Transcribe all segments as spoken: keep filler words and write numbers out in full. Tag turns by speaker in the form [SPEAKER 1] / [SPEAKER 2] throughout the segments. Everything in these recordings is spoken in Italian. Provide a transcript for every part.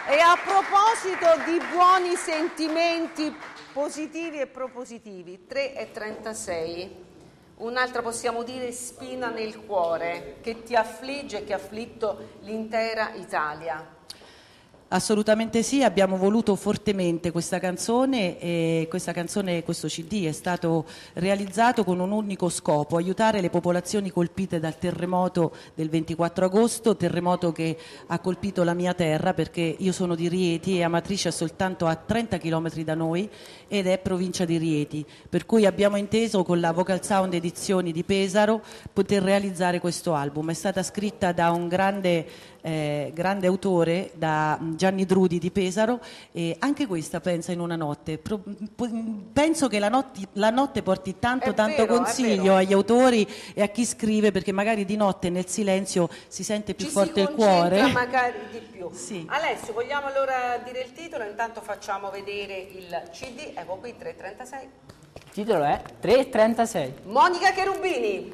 [SPEAKER 1] E a proposito di buoni sentimenti positivi e propositivi, tre e trentasei, un'altra possiamo dire spina nel cuore che ti affligge e che ha afflitto l'intera Italia.
[SPEAKER 2] Assolutamente sì, abbiamo voluto fortemente questa canzone e questa canzone, questo C D è stato realizzato con un unico scopo: aiutare le popolazioni colpite dal terremoto del ventiquattro agosto, terremoto che ha colpito la mia terra, perché io sono di Rieti e Amatrice è soltanto a trenta chilometri da noi ed è provincia di Rieti, per cui abbiamo inteso con la Vocal Sound Edizioni di Pesaro poter realizzare questo album. È stata scritta da un grande Eh, grande autore, da Gianni Drudi di Pesaro, e anche questa pensa in una notte. Pro, penso che la, notti, la notte porti tanto
[SPEAKER 1] è
[SPEAKER 2] tanto
[SPEAKER 1] vero,
[SPEAKER 2] consiglio agli autori e a chi scrive, perché magari di notte nel silenzio si sente più
[SPEAKER 1] Ci
[SPEAKER 2] forte
[SPEAKER 1] si
[SPEAKER 2] il cuore.
[SPEAKER 1] magari di più.
[SPEAKER 2] Sì.
[SPEAKER 1] Alessio, vogliamo allora dire il titolo? Intanto facciamo vedere il C D. Ecco qui, tre e trentasei.
[SPEAKER 3] Il titolo è tre e trentasei.
[SPEAKER 1] Monica Cherubini.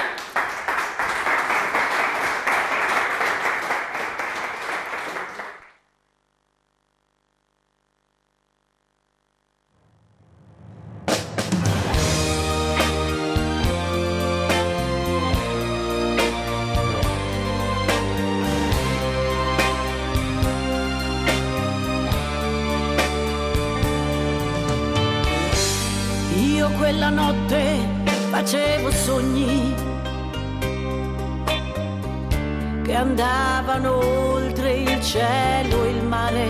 [SPEAKER 4] Quella notte facevo sogni che andavano oltre il cielo e il mare,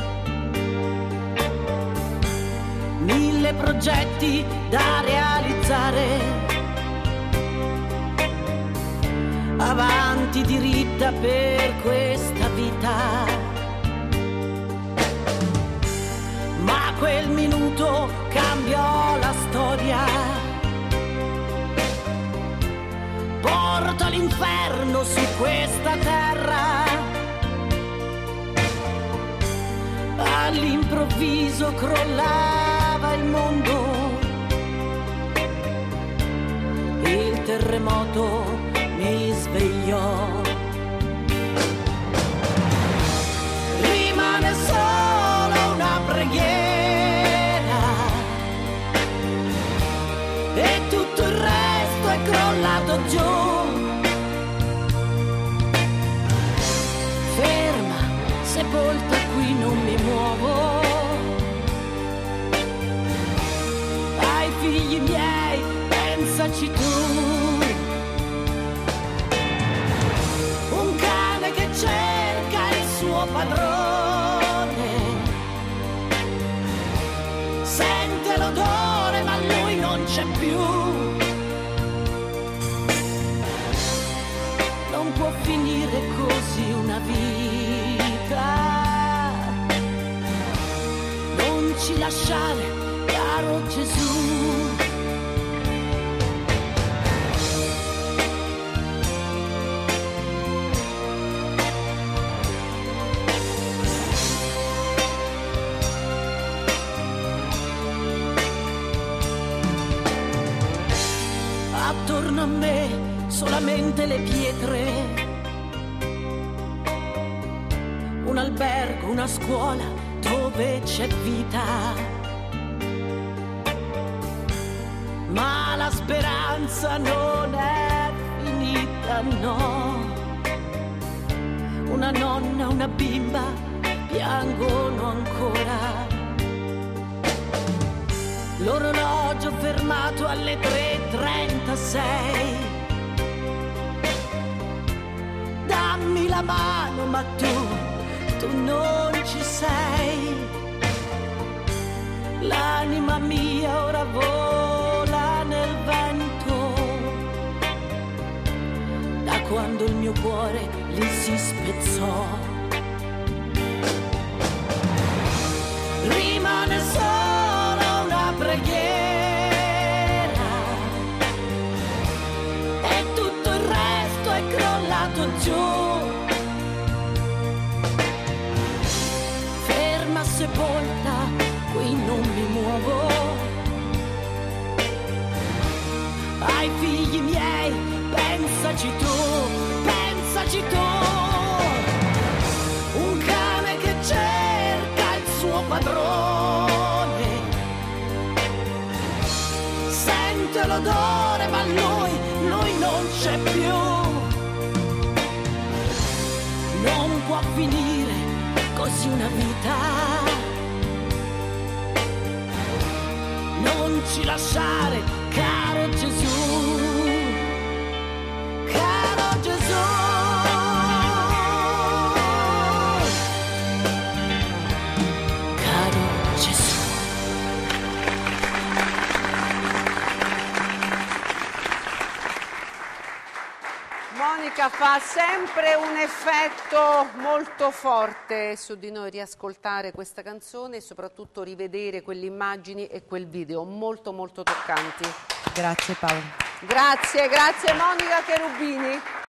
[SPEAKER 4] mille progetti da realizzare, avanti diritta per questa vita. Ma quel minuto cambiò la storia, porta l'inferno su questa terra. All'improvviso crollava il mondo, il terremoto mi svegliò. Rimane solo una preghiera e tutto il resto è crollato giù. Ferma, sepolta, qui non mi muovo. Ai figli miei, pensaci tu. Un cane che cerca il suo padrone, sente l'odore ma lui non c'è più. Non può finire così una vita, non ci lasciare, caro Gesù. Attorno a me solamente le pietre, un albergo, una scuola dove c'è vita, ma la speranza non è finita, no. Una nonna, una bimba piangono ancora, l'orologio fermato alle tre e trentasei. Dammi la mano ma tu, tu non ci sei. L'anima mia ora vola nel vento, da quando il mio cuore lì si spezzò. Rimane solo una preghiera e tutto il resto è crollato giù. Ferma, sepolta, qui non mi muovo. Ai figli miei, pensaci tu, pensaci tu. Un cane che cerca padrone. Sente l'odore ma lui, lui non c'è più. Non può finire così una vita. Non ci lasciare, caro Gesù, caro Gesù.
[SPEAKER 1] Monica fa sempre un effetto molto forte su di noi riascoltare questa canzone e soprattutto rivedere quelle immagini e quel video molto molto toccanti.
[SPEAKER 2] Grazie Paola.
[SPEAKER 1] Grazie, grazie Monica Cherubini.